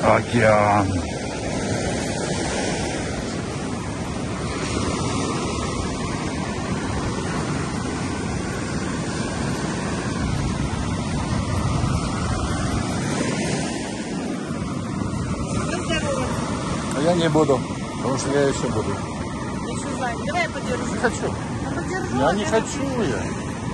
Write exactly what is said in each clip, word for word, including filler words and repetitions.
Океан. А я не буду, потому что я еще буду. Еще сзади. Давай я подержу. Не хочу. А подержу, Я не я хочу я.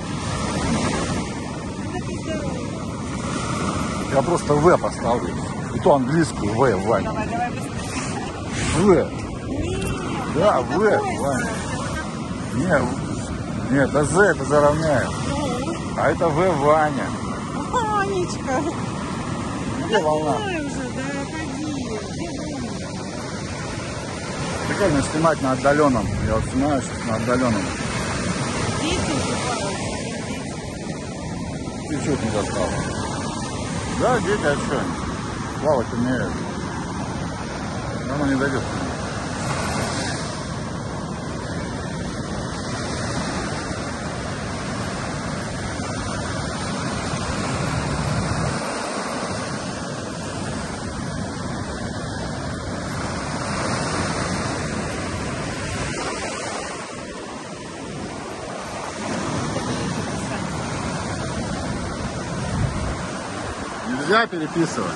Я просто В поставлю. И то английскую В, Вань. Давай, давай быстрее. В. Нет, Да, это В, пояс. Вань. Нет, нет, это З, это заровняет. А это В, Ваня. Ванечка. Где волна? Давай уже, да, ходи. Прикольно снимать на отдаленном. Я вот снимаю сейчас на отдаленном. Дети уже Чуть-чуть не достало. Да, дети, а что? Плавать умеют. Но оно не дойдет. Нельзя переписывать.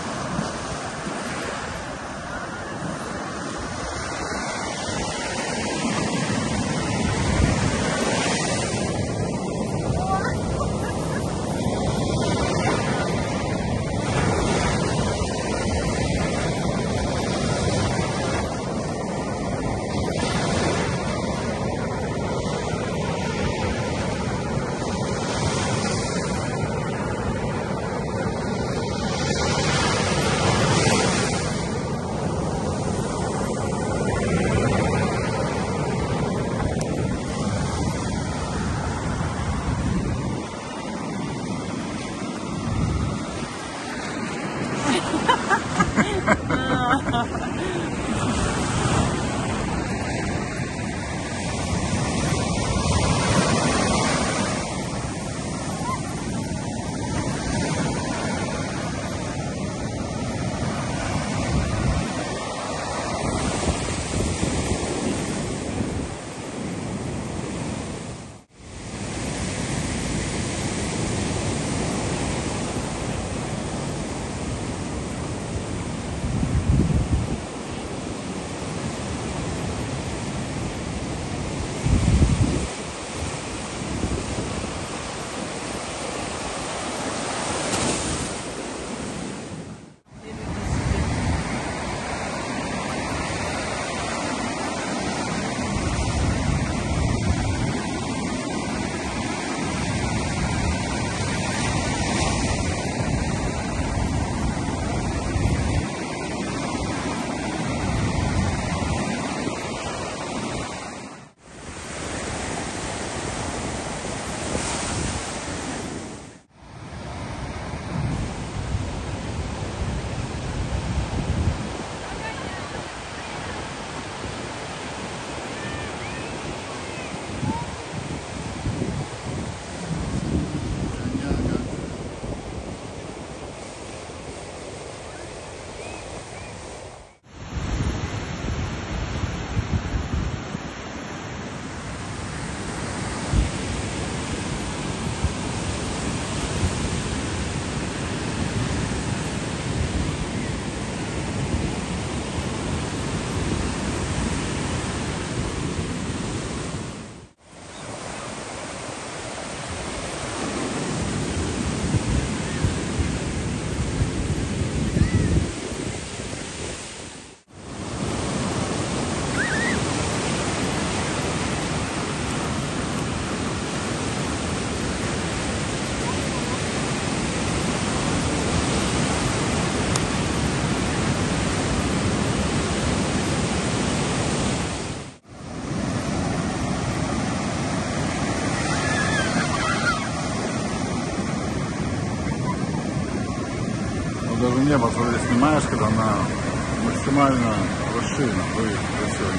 Даже небо, смотри, снимаешь, когда она максимально расширена, выглядит красиво.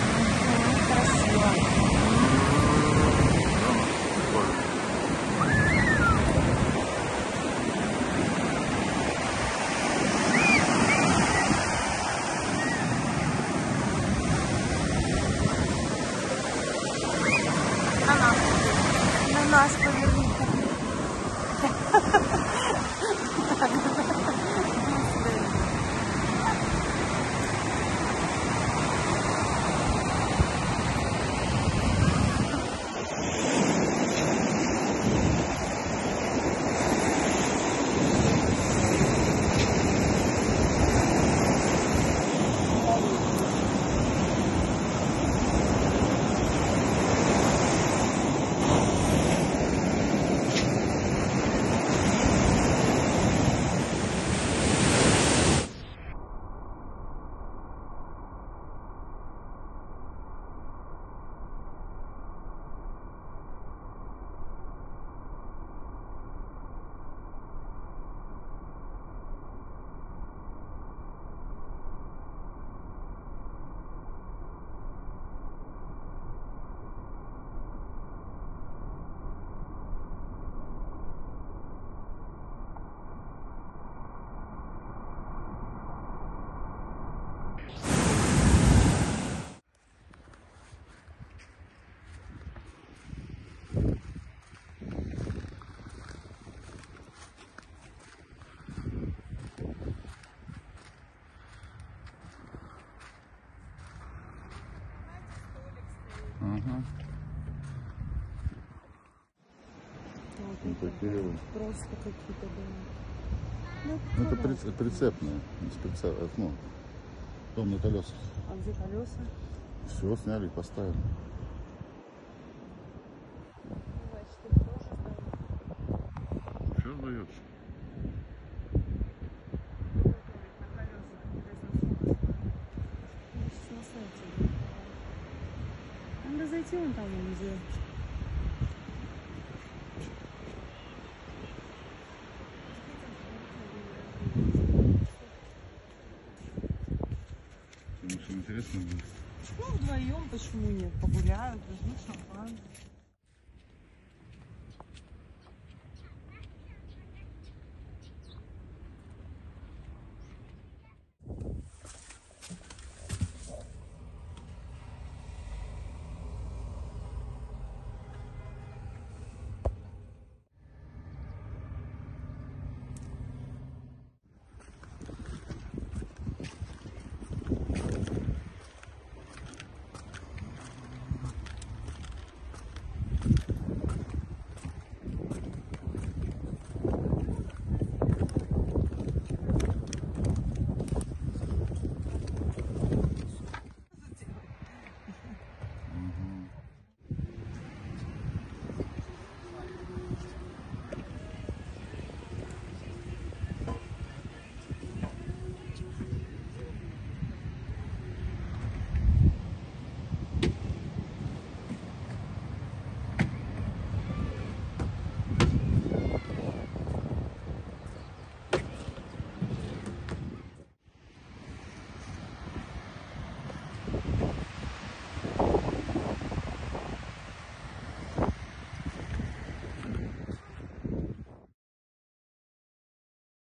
Красиво. Газ поверни. Ага. Вот Ну, это такие вот. просто какие-то дома. Ну, это приц- прицепные. С прицеп... ну, дом на колесах. А где колеса? Все, сняли и поставили. Значит, их тоже сдают. Все сдается. На колесах, интересно, сколько стоит? Я сейчас на сайте. Надо зайти вон там, вон где. Потому что интересно будет. Ну, вдвоем, почему нет? Погуляют, возьмут шампанское.